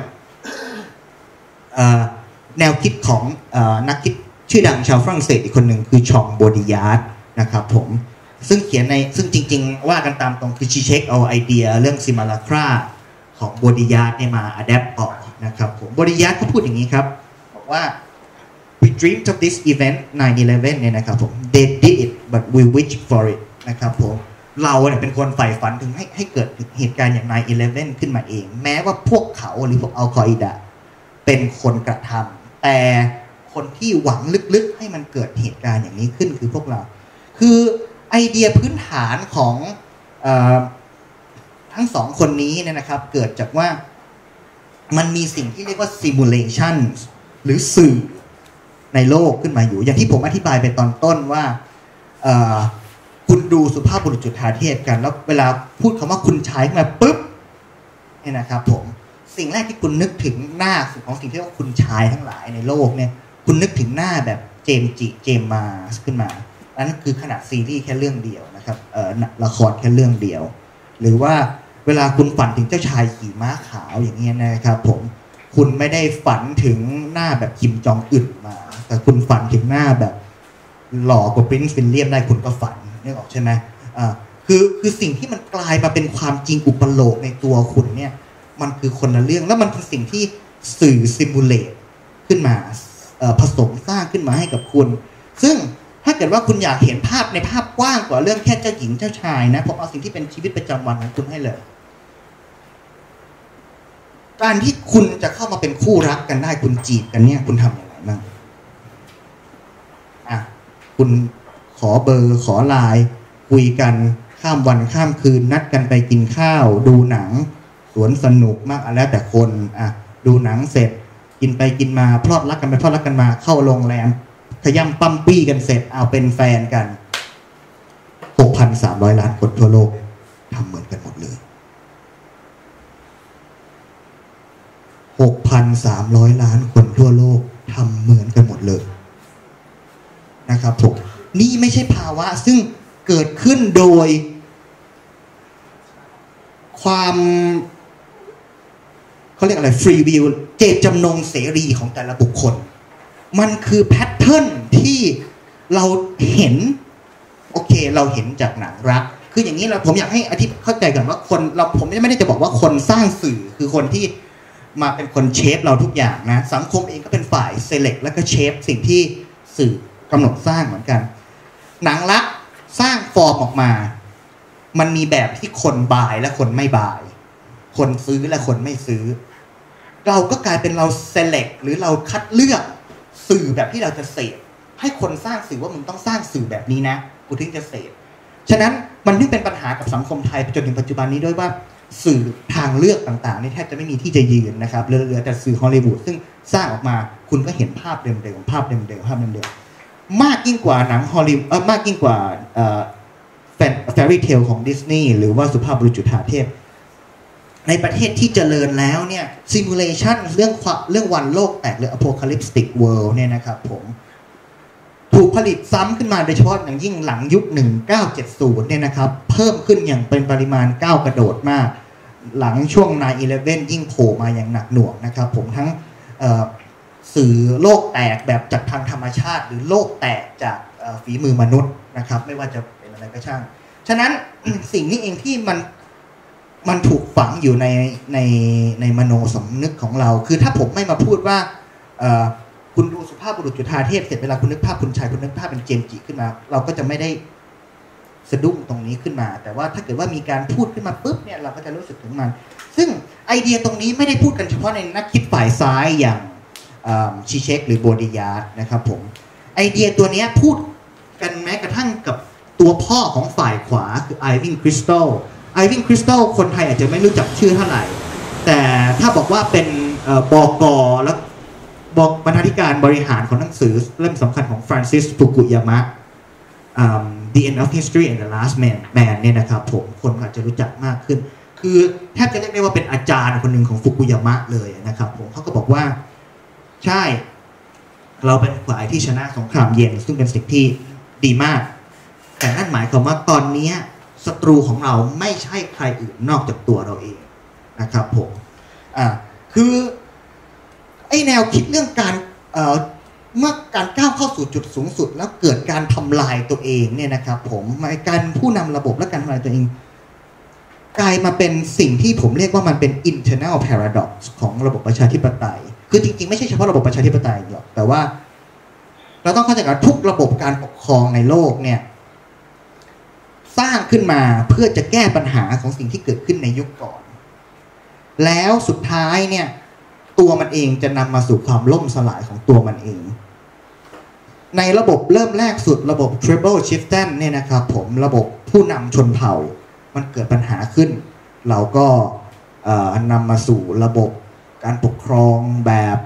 แนวคิดของนักคิดชื่อดังชาวฝรั่งเศสอีกคนหนึ่งคือชองโบดิยาร์ดนะครับผมซึ่งเขียนในซึ่งจริงๆว่ากันตามตรงคือชีเช็คเอาไอเดียเรื่องซิมาลาคราของโบดิยาร์ดเนี่ยมาอัดแอปต่อนะครับผมโบดิยาร์ดเขาพูดอย่างนี้ครับบอกว่า we dreamed of this event ไนน์ อีเลฟเว่น เนี่ยนะครับผม they did it but we wished for it นะครับผมเราเนี่ยเป็นคนใฝ่ฝันถึงให้ให้เกิดเหตุการณ์อย่าง ไนน์ อีเลฟเว่น ขึ้นมาเองแม้ว่าพวกเขาหรือพวกอัลกออิดะเป็นคนกระทำแต่คนที่หวังลึกๆให้มันเกิดเหตุการณ์อย่างนี้ขึ้นคือพวกเราคือไอเดียพื้นฐานของเอ่อทั้งสองคนนี้เนี่ยนะครับเกิดจากว่ามันมีสิ่งที่เรียกว่า simulation หรือสื่อในโลกขึ้นมาอยู่อย่างที่ผมอธิบายไปตอนต้นว่าคุณดูสุภาพบุรุษจุฑาเทพกันแล้วเวลาพูดคำว่าคุณชายขึ้นมาปุ๊บเนี่ยนะครับผมสิ่งแรกที่คุณนึกถึงหน้าของสิ่งที่เรียกว่าคุณชายทั้งหลายในโลกเนี่ยคุณนึกถึงหน้าแบบเจมส์จิเจมมาขึ้นมาอันนั้นคือขนาดซีรีส์แค่เรื่องเดียวนะครับเอ่อละครแค่เรื่องเดียวหรือว่าเวลาคุณฝันถึงเจ้าชายขี่ม้าขาวอย่างเงี้ยนะครับผมคุณไม่ได้ฝันถึงหน้าแบบคิมจองอึนมาแต่คุณฝันถึงหน้าแบบหล่อกว่าปรินซ์วิลเลียมได้คุณก็ฝันนึกออกใช่ไหมอ่าคือคือสิ่งที่มันกลายมาเป็นความจริงอุปโลกในตัวคุณเนี่ยมันคือคนละเรื่องแล้วมันคือสิ่งที่สื่อซิมูเลตขึ้นมาผสมสร้างขึ้นมาให้กับคุณซึ่งถ้าเกิดว่าคุณอยากเห็นภาพในภาพกว้างกว่าเรื่องแค่เจ้าหญิงเจ้าชายนะผมเอาสิ่งที่เป็นชีวิตประจำวันของคุณให้เลยการที่คุณจะเข้ามาเป็นคู่รักกันได้คุณจีบกันเนี่ยคุณทำอย่างไรบ้างอ่ะคุณขอเบอร์ขอไลน์คุยกันข้ามวันข้ามคืนนัดกันไปกินข้าวดูหนังสวนสนุกมากแล้วแต่คนอ่ะดูหนังเสร็จกินไปกินมาพลอดรักกันไปพลอดรักกันมาเข้าโรงแรมขย่ำปั๊มปี้กันเสร็จเอาเป็นแฟนกัน หกพันสามร้อย ล้านคนทั่วโลกทำเหมือนกันหมดเลย หกพันสามร้อย ล้านคนทั่วโลกทำเหมือนกันหมดเลยนะครับผมนี่ไม่ใช่ภาวะซึ่งเกิดขึ้นโดยความเขาเรียกอะไรฟรีวิวเจตจำนงเสรีของแต่ละบุคคลมันคือแพทเทิร์นที่เราเห็นโอเคเราเห็นจากหนังรักคืออย่างนี้เราผมอยากให้อธิบายเข้าใจกันว่าคนเราผมไม่ได้จะบอกว่าคนสร้างสื่อคือคนที่มาเป็นคนเชฟเราทุกอย่างนะสังคมเองก็เป็นฝ่ายเซเลกและก็เชฟสิ่งที่สื่อกำหนดสร้างเหมือนกันหนังรักสร้างฟอร์มออกมามันมีแบบที่คนบายและคนไม่บายคนซื้อและคนไม่ซื้อเราก็กลายเป็นเราเซเลกหรือเราคัดเลือกสื่อแบบที่เราจะเสพให้คนสร้างสื่อว่ามึงต้องสร้างสื่อแบบนี้นะกูถึงจะเสพฉะนั้นมันถึงเป็นปัญหากับสังคมไทยจนถึงปัจจุบันนี้ด้วยว่าสื่อทางเลือกต่างๆนี่แทบจะไม่มีที่จะยืนนะครับเหลือแต่สื่อฮอลลีวูดซึ่งสร้างออกมาคุณก็เห็นภาพเดิมๆภาพเดิมๆภาพเดิมๆมากยิ่งกว่าหนังฮอลลีวูดเออมากยิ่งกว่าเอ่อแฟรี่เทลของดิสนีย์หรือว่าสุภาพบุรุษจุฑาเทพในประเทศที่เจริญแล้วเนี่ยซิมูเลชันเรื่องเรื่องวันโลกแตกหรือ apocalyptic world เนี่ยนะครับผมถูกผลิตซ้ำขึ้นมาโดยเฉพาะอย่างยิ่งหลังยุคหนึ่งพันเก้าร้อยเจ็ดสิบเนี่ยนะครับเพิ่มขึ้นอย่างเป็นปริมาณก้าวกระโดดมากหลังช่วง ไนน์ อีเลฟเว่น ยิ่งโผล่มาอย่างหนักหน่วงนะครับผมทั้งสื่อโลกแตกแบบจากทางธรรมชาติหรือโลกแตกจากฝีมือมนุษย์นะครับไม่ว่าจะเป็นอะไรก็ช่างฉะนั้น สิ่งนี้เองที่มันมันถูกฝังอยู่ในในในมโนสำนึกของเราคือถ้าผมไม่มาพูดว่าคุณดูสุภาพบุรุษจุฑาเทพเสร็จเวลาคุณนึกภาพคุณชายคุณนึกภาพเป็นเจมส์จิขึ้นมาเราก็จะไม่ได้สะดุ้งตรงนี้ขึ้นมาแต่ว่าถ้าเกิดว่ามีการพูดขึ้นมาปุ๊บเนี่ยเราก็จะรู้สึกถึงมันซึ่งไอเดียตรงนี้ไม่ได้พูดกันเฉพาะในนักคิดฝ่ายซ้ายอย่างชิเชคหรือโบดิยาร์ดนะครับผมไอเดียตัวนี้พูดกันแม้กระทั่งกับตัวพ่อของฝ่ายขวาคือไอวินคริสตัลไอวินคริสตัลคนไทยอาจจะไม่รู้จักชื่อเท่าไหร่แต่ถ้าบอกว่าเป็นบก.และบอกบรรณาธิการบริหารของหนังสือเล่มสำคัญของฟรานซิสฟุกุยามะ The End of History and the Last Man Man เนี่ยนะครับผมคนอาจจะรู้จักมากขึ้นคือแทบจะเรียกได้ว่าเป็นอาจารย์คนหนึ่งของฟุกุยามะเลยนะครับผมเขาก็บอกว่าใช่เราเป็นฝ่ายที่ชนะสงครามเย็นซึ่งเป็นสิ่งที่ดีมากแต่นั่นหมายความว่าตอนนี้ศัตรูของเราไม่ใช่ใครอื่นนอกจากตัวเราเองนะครับผมอ่าคือไอ้แนวคิดเรื่องการเอ่อเมื่อการก้าวเข้าสู่จุดสูงสุดแล้วเกิดการทำลายตัวเองเนี่ยนะครับผมการผู้นำระบบและการทำลายตัวเองกลายมาเป็นสิ่งที่ผมเรียกว่ามันเป็น internal paradox ของระบบประชาธิปไตยคือจริงๆไม่ใช่เฉพาะระบบประชาธิปไตยหรอกแต่ว่าเราต้องเข้าใจว่าทุกระบบการปกครองในโลกเนี่ยสร้างขึ้นมาเพื่อจะแก้ปัญหาของสิ่งที่เกิดขึ้นในยุคก่อนแล้วสุดท้ายเนี่ยตัวมันเองจะนำมาสู่ความล่มสลายของตัวมันเองในระบบเริ่มแรกสุดระบบ Tribal Chieftain เนี่ยนะครับผมระบบผู้นำชนเผ่ามันเกิดปัญหาขึ้นเราก็นำมาสู่ระบบการปกครองแบบ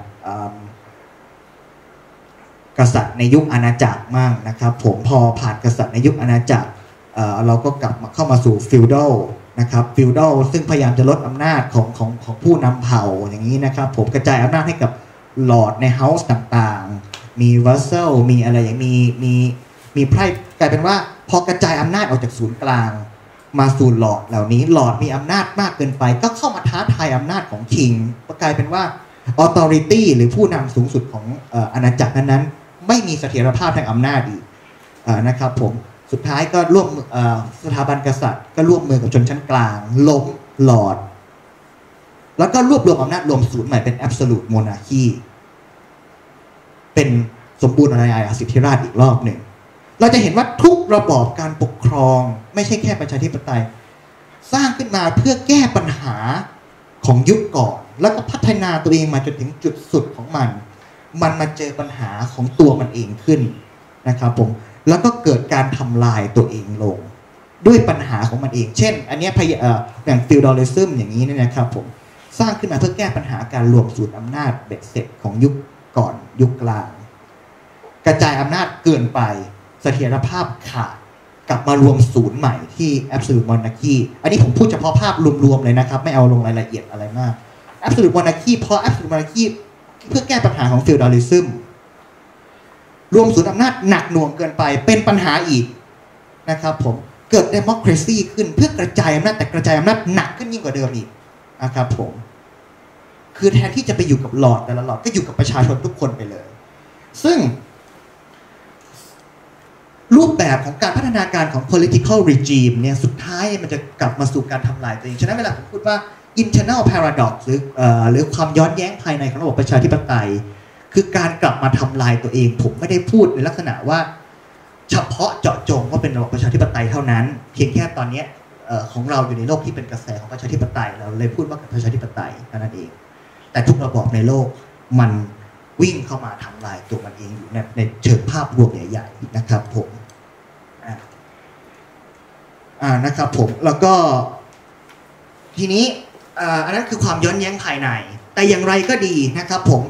กษัตริย์ในยุคอาณาจักรมั่งนะครับผมพอผ่านกษัตริย์ในยุคอาณาจักรเราก็กลับมาเข้ามาสู่ฟิวดัลนะครับฟิวดัลซึ่งพยายามจะลดอำนาจของของของผู้นำเผ่าอย่างนี้นะครับผมกระจายอำนาจให้กับลอร์ดในเฮาส์ต่างๆมีวัสเซลมีอะไรอย่างมีมีมีไพร่กลายเป็นว่าพอกระจายอำนาจออกจากศูนย์กลางมาสู่ลอร์ดเหล่านี้ลอร์ดมีอำนาจมากเกินไปก็เข้ามาท้าทายอำนาจของคิงก็กลายเป็นว่าออธอริตี้หรือผู้นำสูงสุดของอาณาจักรนั้นๆไม่มีเสถียรภาพทางอำนาจอีกนะครับผมสุดท้ายก็ร่วมสถาบันกษัตริย์ก็ร่วมมือกับชนชั้นกลางล้มลอร์ดแล้วก็รวบรวมอำนาจรวมศูนย์ใหม่เป็น Absolute Monarchy เป็นสมบูรณาญาสิทธิราชย์อีกรอบหนึ่งเราจะเห็นว่าทุกระบอบการปกครองไม่ใช่แค่ประชาธิปไตยสร้างขึ้นมาเพื่อแก้ปัญหาของยุคก่อนแล้วก็พัฒนาตัวเองมาจนถึงจุดสุดของมันมันมาเจอปัญหาของตัวมันเองขึ้นนะครับผมแล้วก็เกิดการทำลายตัวเองลงด้วยปัญหาของมันเองเช่นอันนี้อย่างฟิวดอลิซึมอย่างนี้เนี่ยนะครับผมสร้างขึ้นมาเพื่อแก้ปัญหาการรวมศูนย์อำนาจเบ็ดเสร็จของยุคก่อนยุคกลางกระจายอำนาจเกินไปเสถียรภาพขาดกลับมารวมศูนย์ใหม่ที่ Absolute Monarchy อันนี้ผมพูดเฉพาะภาพรวมๆเลยนะครับไม่เอาลงรายละเอียดอะไรมาก Absolute Monarchy เพราะ Absolute Monarchy เพื่อแก้ปัญหาของฟิวดอลิซึมรวมศูนย์อำนาจหนักหน่วงเกินไปเป็นปัญหาอีกนะครับผมเกิด democracy ขึ้นเพื่อกระจายอำนาจแต่กระจายอำนาจหนักขึ้นยิ่งกว่าเดิมอีกนะครับผมคือแทนที่จะไปอยู่กับลอร์ดแต่ละลอร์ดก็อยู่กับประชาชนทุกคนไปเลยซึ่งรูปแบบของการพัฒนาการของ political regime เนี่ยสุดท้ายมันจะกลับมาสู่การทำลายตัวเองฉะนั้นเวลาผมพูดว่า internal paradox หรือเอ่อหรือความย้อนแย้งภายในของระบบประชาธิปไตยคือการกลับมาทำลายตัวเองผมไม่ได้พูดในลักษณะว่าเฉพาะเจาะจงว่าเป็นระบบประชาธิปไตยเท่านั้นเพียงแค่ตอนนี้ของเราอยู่ในโลกที่เป็นกระแสของประชาธิปไตยเราเลยพูดว่าประชาธิปไตยเท่านั้นเองแต่ทุกระบอบในโลกมันวิ่งเข้ามาทำลายตัวมันเองอยู่ในในเชิงภาพรวมใหญ่ๆนะครับผมอ่านะครับผมแล้วก็ทีนี้อันนั้นคือความย้อนแย้งภายในแต่อย่างไรก็ดีนะครับผม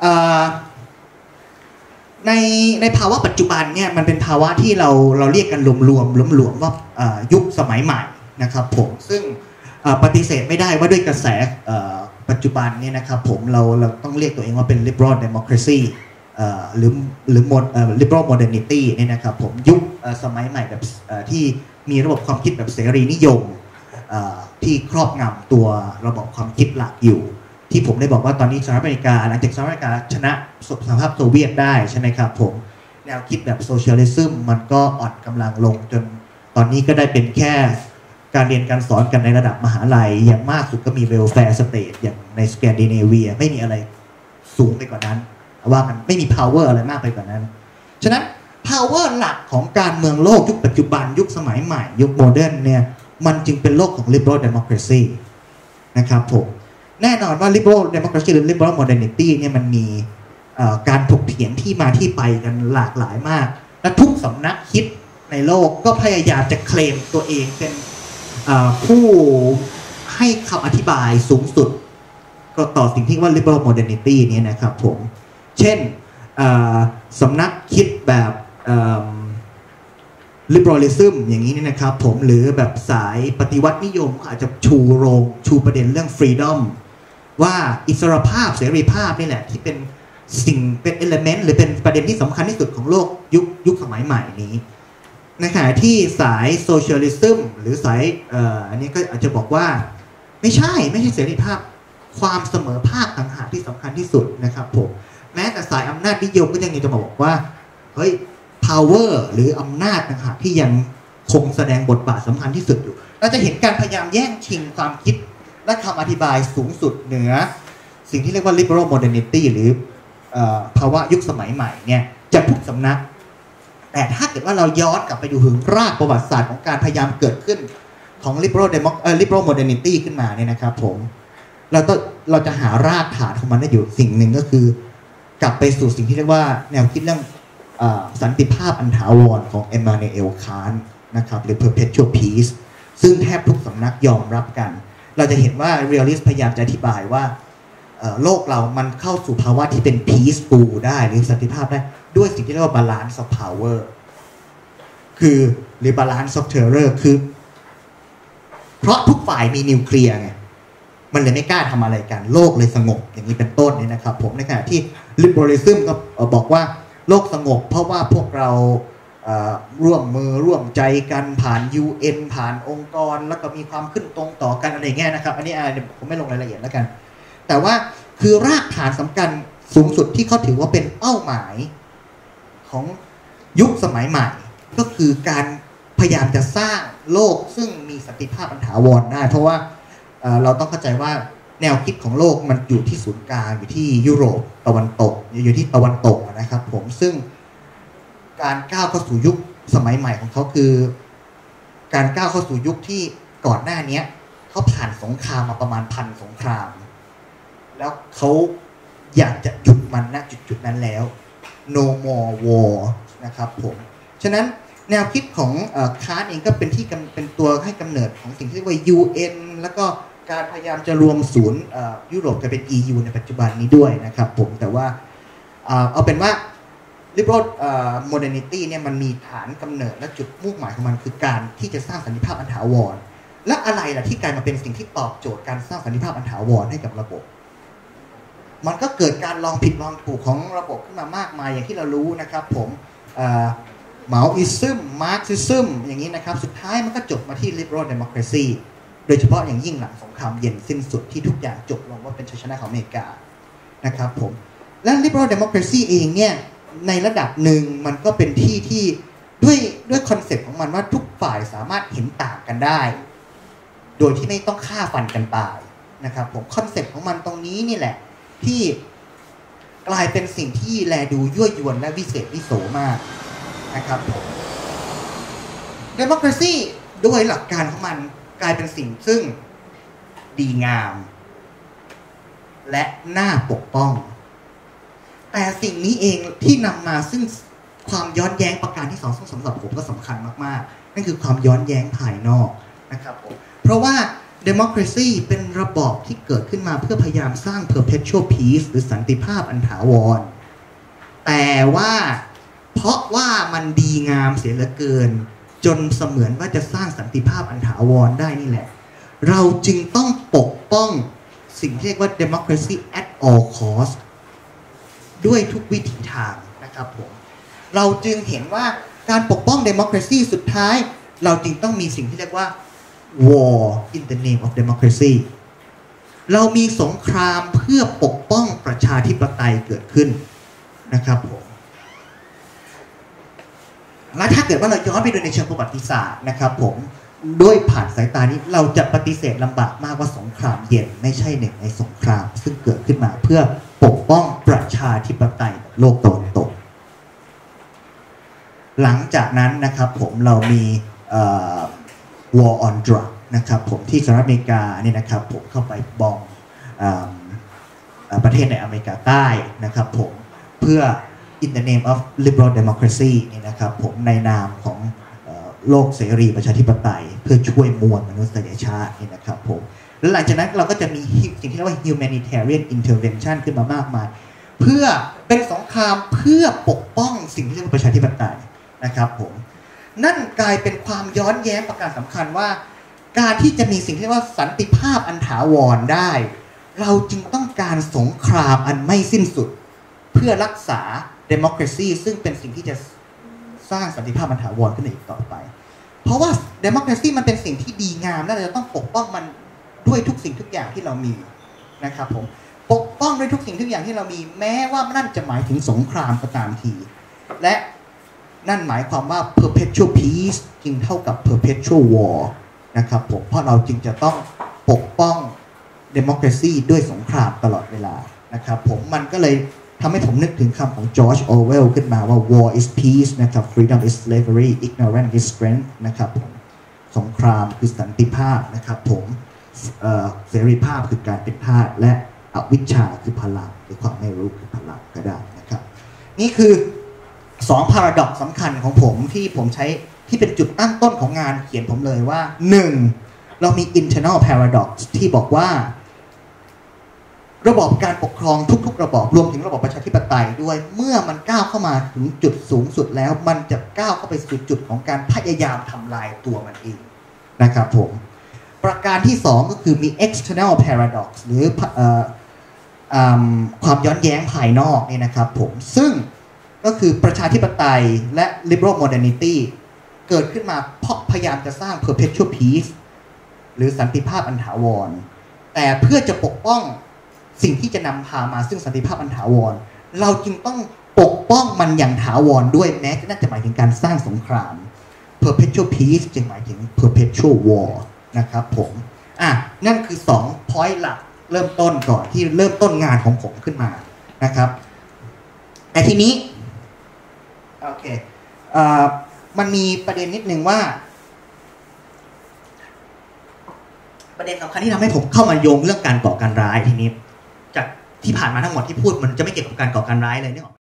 ในในภาวะปัจจุบันเนี่ยมันเป็นภาวะที่เราเราเรียกกันรวมรวมรวมรวมว่ายุคสมัยใหม่นะครับผมซึ่งปฏิเสธไม่ได้ว่าด้วยกระแสปัจจุบันเนี่ยนะครับผมเราเราต้องเรียกตัวเองว่าเป็น liberal democracy หรือหรือ liberal modernity เนี่ยนะครับผมยุคสมัยใหม่แบบที่มีระบบความคิดแบบเสรีนิยมที่ครอบงำตัวระบบความคิดหลักอยู่ที่ผมได้บอกว่าตอนนี้สหรัฐอเมริกาหลังจากสหรัฐอเมริกาชนะสหภาพโซเวียตได้ใช่ไหมครับผมแนวคิดแบบโซเชียลิซึมมันก็อ่อนกำลังลงจนตอนนี้ก็ได้เป็นแค่การเรียนการสอนกันในระดับมหาลัยอย่างมากสุดก็มีเวลแฟร์สเตทอย่างในสแกนดิเนเวียไม่มีอะไรสูงไปกว่านั้นว่ามันไม่มี power อะไรมากไปกว่านั้นฉะนั้นภ power หลักของการเมืองโลกยุคปัจจุบันยุคสมัยใหม่ยุคโมเดิร์นเนี่ยมันจึงเป็นโลกของ liberal democracy นะครับผมแน่นอนว่า liberal democracy หรือ liberal modernity เนี่ยมันมีการถกเถียงที่มาที่ไปกันหลากหลายมากและทุกสำนักคิดในโลกก็พยายามจะเคลมตัวเองเป็นผู้ให้คำอธิบายสูงสุดก็ต่อสิ่งที่ว่า liberal modernity เนี่ยนะครับผมเช่นสำนักคิดแบบ liberalism อย่างนี้นี่นะครับผมหรือแบบสายปฏิวัตินิยมอาจจะชูโรงชูประเด็นเรื่อง freedom ว่าอิสรภาพเสรีภาพนี่แหละที่เป็นสิ่งเป็น element หรือเป็นประเด็นที่สำคัญที่สุดของโลกยุคยุคสมัยใหม่นี้ในขณะที่สาย socialism หรือสายอันนี้ก็อาจจะบอกว่าไม่ใช่ไม่ใช่เสรีภาพความเสมอภาคต่างหากที่สำคัญที่สุดนะครับผมแม้แต่สายอำนาจนิยมก็ยังจะมาบอกว่าเฮ้ย power หรืออำนาจต่างหากที่ยังคงแสดงบทบาทสำคัญที่สุดอยู่เราจะเห็นการพยายามแย่งชิงความคิดและคำอธิบายสูงสุดเหนือสิ่งที่เรียกว่า liberal modernity หรือภาวะยุคสมัยใหม่เนี่ยจากทุกสำนักแต่ถ้าเกิดว่าเราย้อนกลับไปดูถึงรากประวัติศาสตร์ของการพยายามเกิดขึ้นของ liberal democ เอ่อ liberal modernity ขึ้นมาเนี่ยนะครับผมเราต้องเราจะหารากฐานของมันได้อยู่สิ่งหนึ่งก็คือกลับไปสู่สิ่งที่เรียกว่าแนวคิดเรื่องสันติภาพอันถาวรของเอมานูเอล คานต์นะครับหรือ perpetual peace ซึ่งแทบทุกสำนักยอมรับกันเราจะเห็นว่า realist พยายามจะอธิบายว่าโลกเรามันเข้าสู่ภาวะที่เป็น peaceful ได้หรือสันติภาพได้ด้วยสิ่งที่เรียกว่า balance of power คือหรือ balance of terror คือเพราะทุกฝ่ายมีนิวเคลียร์ไงมันเลยไม่กล้าทำอะไรกันโลกเลยสงบอย่างนี้เป็นต้นเนี่ยนะครับผมในขณะที่ liberalism ก็บอกว่าโลกสงบเพราะว่าพวกเราร่วมมือร่วมใจกันผ่าน ยู เอ็น ผ่านองค์กรแล้วก็มีความขึ้นตรงต่อกันอะไรเงี้ยนะครับอันนี้ผมไม่ลงรายละเอียดแล้วกันแต่ว่าคือรากฐานสำคัญสูงสุดที่เขาถือว่าเป็นเป้าหมายของยุคสมัยใหม่ก็คือการพยายามจะสร้างโลกซึ่งมีสันติภาพอันถาวรได้เพราะว่าเราต้องเข้าใจว่าแนวคิดของโลกมันอยู่ที่ศูนย์กลางอยู่ที่ยุโรปตะวันตกอยู่ที่ตะวันตกนะครับผมซึ่งการก้าวเข้าสู่ยุคสมัยใหม่ของเขาคือการก้าวเข้าสู่ยุคที่ก่อนหน้านี้เขาผ่านสงครามมาประมาณพันสงครามแล้วเขาอยากจะหยุดมันณจุดๆนั้นแล้ว no more war นะครับผมฉะนั้นแนวคิดของคานต์เองก็เป็นที่เป็นตัวให้กำเนิดของสิ่งที่เรียกว่า ยู เอ็น แล้วก็การพยายามจะรวมศูนย์ยุโรปจะเป็น อี ยู ในปัจจุบันนี้ด้วยนะครับผมแต่ว่าเอาเป็นว่า liberal modernity เนี่ยมันมีฐานกำเนิดและจุดมุ่งหมายของมันคือการที่จะสร้างสันติภาพอันถาวรและอะไรล่ะที่กลายมาเป็นสิ่งที่ตอบโจทย์การสร้างสันติภาพอันถาวรให้กับระบบมันก็เกิดการลองผิดลองถูกของระบบขึ้นมามากมายอย่างที่เรารู้นะครับผมเหมาอิซึมมาร์กซิซึมอย่างนี้นะครับสุดท้ายมันก็จบมาที่ liberal democracy โดยเฉพาะอย่างยิ่งหลังสงครามเย็นสิ้นสุดที่ทุกอย่างจบลงว่าเป็นชัยชนะของอเมริกานะครับผมและ liberal democracy เองเนี่ยในระดับหนึ่งมันก็เป็นที่ที่ด้วยด้วยคอนเซ็ปต์ของมันว่าทุกฝ่ายสามารถเห็นต่างกันได้โดยที่ไม่ต้องฆ่าฟันกันตายนะครับผมคอนเซ็ปต์ของมันตรงนี้นี่แหละที่กลายเป็นสิ่งที่แลดูยั่วยวนและวิเศษวิโสมากนะครับผม democracy โดยหลักการของมันกลายเป็นสิ่งซึ่งดีงามและน่าปกป้องแต่สิ่งนี้เองที่นำมาซึ่งความย้อนแย้งประการที่สองซึ่งสำหรับผมก็สำคัญมากๆนั่นคือความย้อนแย้งภายนอกนะครับผมเพราะว่า democracy เป็นระบอบที่เกิดขึ้นมาเพื่อพยายามสร้าง perpetual peace หรือสันติภาพอันถาวรแต่ว่าเพราะว่ามันดีงามเสียเหลือเกินจนเสมือนว่าจะสร้างสันติภาพอันถาวรได้นี่แหละเราจึงต้องปกป้องสิ่งที่เรียกว่า democracy at all cost ด้วยทุกวิถีทางนะครับผมเราจึงเห็นว่าการปกป้อง democracy สุดท้ายเราจึงต้องมีสิ่งที่เรียกว่า war in the name of democracy เรามีสงครามเพื่อปกป้องประชาธิปไตยเกิดขึ้นนะครับผมและถ้าเกิดว่าเราย้อนไปดูในเชิงประวัติศาสตร์นะครับผมด้วยผ่านสายตานี้เราจะปฏิเสธลำบากมากว่าสงครามเย็นไม่ใช่หนึ่งในสงครามซึ่งเกิดขึ้นมาเพื่อปกป้องประชาธิปไตยโลกตะวันตกหลังจากนั้นนะครับผมเรามี war on drug นะครับผมที่สหรัฐอเมริกาเนี่ยนะครับผมเข้าไปบอมประเทศในอเมริกาใต้นะครับผมเพื่อ in the name of liberal democracy นี่นะครับผมในนามของโลกเสรีประชาธิปไตยเพื่อช่วยมวลมนุษยชาตินี่นะครับผมแล้วหลังจากนั้นเราก็จะมีสิ่งที่เรียกว่า humanitarian intervention ขึ้นมามากมายเพื่อเป็นสงครามเพื่อปกป้องสิ่งที่เรียกว่าประชาธิปไตยนะครับผมนั่นกลายเป็นความย้อนแย้งประการสำคัญว่าการที่จะมีสิ่งที่เรียกว่าสันติภาพอันถาวรได้เราจึงต้องการสงครามอันไม่สิ้นสุดเพื่อรักษา democracy ซึ่งเป็นสิ่งที่จะสร้างสันติภาพอันถาวรขึ้นอีกต่อไปเพราะว่า democracy มันเป็นสิ่งที่ดีงามและเราจะต้องปกป้องมันด้วยทุกสิ่งทุกอย่างที่เรามีนะครับผมปกป้องด้วยทุกสิ่งทุกอย่างที่เรามีแม้ว่านั่นจะหมายถึงสงครามก็ตามทีและนั่นหมายความว่า perpetual peace จึงเท่ากับ perpetual war นะครับผมเพราะเราจึงจะต้องปกป้อง democracy ด้วยสงครามตลอดเวลานะครับผมมันก็เลยทำให้ผมนึกถึงคำของ George Orwell ขึ้นมาว่า war is peace นะครับ freedom is slavery ignorance is strength นะครับผมสงครามคือสันติภาพนะครับผมเสรีภาพคือการเป็นทาสและอวิชชาคือพลังหรือความไม่รู้คือพลังก็ได้นะครับนี่คือสอง paradox สำคัญของผมที่ผมใช้ที่เป็นจุดตั้งต้นของงานเขียนผมเลยว่าหนึ่งเรามี internal paradox ที่บอกว่าระบอบการปกครองทุกๆระบอบรวมถึงระบอบประชาธิปไตยด้วยเมื่อมันก้าวเข้ามาถึงจุดสูงสุดแล้วมันจะก้าวเข้าไปสู่จุดของการพยายามทำลายตัวมันเองนะครับผมประการที่สองก็คือมี external paradox หรือความย้อนแย้งภายนอกนี่นะครับผมซึ่งก็คือประชาธิปไตยและ liberal modernity เกิดขึ้นมาเพราะพยายามจะสร้าง perpetual peace หรือสันติภาพอันถาวรแต่เพื่อจะปกป้องสิ่งที่จะนำพามาซึ่งสันติภาพอันถาวรเราจึงต้องปกป้องมันอย่างถาวรด้วยแม้จะน่าจะหมายถึงการสร้างสงคราม perpetual peace จึงหมายถึง perpetual war นะครับผมอ่ะนั่นคือสอง point หลักเริ่มต้นก่อนที่เริ่มต้นงานของผมขึ้นมานะครับแต่ทีนี้โอเคเอ่อมันมีประเด็นนิดนึงว่าประเด็นสำคัญที่ทำให้ผมเข้ามาโยงเรื่องการก่อการร้ายทีนี้จากที่ผ่านมาทั้งหมดที่พูดมันจะไม่เกี่ยวกับการก่อการร้ายเลยเนี่ย